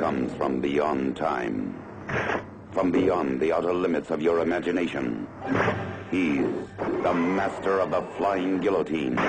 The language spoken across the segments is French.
comes from beyond time, from beyond the outer limits of your imagination. He's the master of the flying guillotine.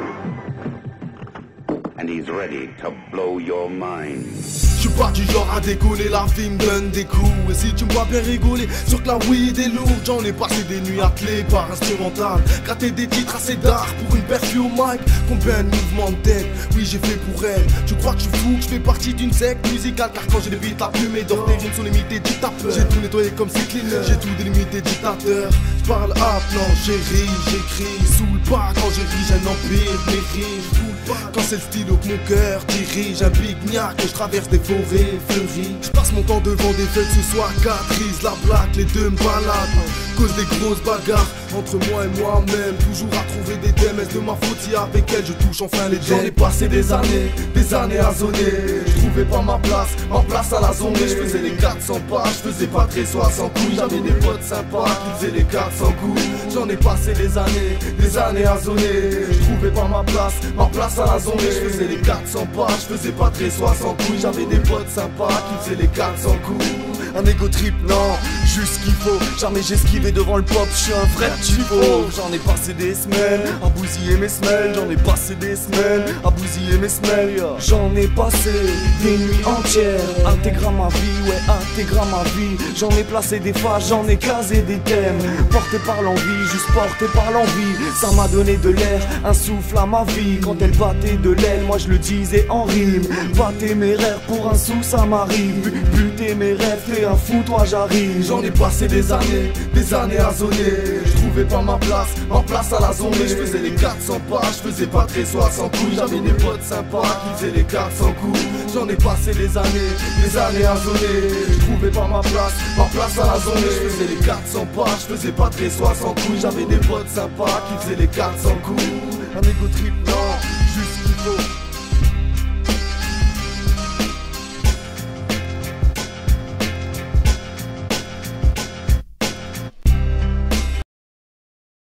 And he's ready to blow your mind. Je suis pas du genre à déconner, la vie me donne des coups. Et si tu me vois bien rigoler, sur que la weed est lourde. J'en ai passé des nuits attelées par instrumental, gratter des titres assez d'art pour une perfie au mic. Combien de mouvements de tête, oui j'ai fait pour elle. Tu crois que je suis fou, que je fais partie d'une secte musicale? Car quand j'ai des beats, la plume et d'or, tes rimes sont limitées dictateurs. J'ai tout nettoyé comme c'est cleaner, j'ai tout délimité dictateur. Je parle up, non j'ai ri, j'écris sous le pas. Quand j'ai ri, j'ai un empire, mes rimes. Quand c'est le stylo que mon cœur dirige, un big gnac que je traverse des forêts fleuries. Je passe mon temps devant des fêtes, ce soir Catrice, la blague, les deux me baladent. Cause des grosses bagarres entre moi et moi-même, toujours à trouver des thèmes. Est-ce de ma faute si avec elle je touche enfin les dents? J'en ai passé des années à zoner. Je trouvais pas ma place à la zone. Je faisais les 400 pas, je faisais pas très 60 coups. J'avais des potes sympas qui faisaient les 400 coups. J'en ai passé des années à zoner. Je trouvais pas ma place à la zone. Je faisais les 400 pas, je faisais pas très 60 coups. J'avais des potes sympas qui faisaient les 400 coups. Un égo trip, non, juste ce qu'il faut. Jamais j'ai esquivé devant le pop, je suis un vrai typo. J'en ai passé des semaines à bousiller mes semelles. J'en ai passé des semaines à bousiller mes semelles, yeah. J'en ai passé des nuits entières, intégrant ma vie, ouais, intégrant ma vie. J'en ai placé des phases, j'en ai casé des thèmes. Porté par l'envie, juste porté par l'envie. Ça m'a donné de l'air, un souffle à ma vie. Quand elle battait de l'aile, moi je le disais en rime. Battais mes rêves pour un sou, ça m'arrive. Buter mes rêves, t'es un fou, toi j'arrive. J'en ai passé des années à zoner. Je trouvais pas ma place à la zone. Je faisais les 400 pas, je faisais pas très 60 coups. J'avais des potes sympas qui faisaient les 400 coups. J'en ai passé des années à zoner. Je trouvais pas ma place à la zone. Je faisais les 400 pas, je faisais pas très 60 coups. J'avais des potes sympas qui faisaient les 400 coups. Un égo trip, non, juste ce qu'il faut.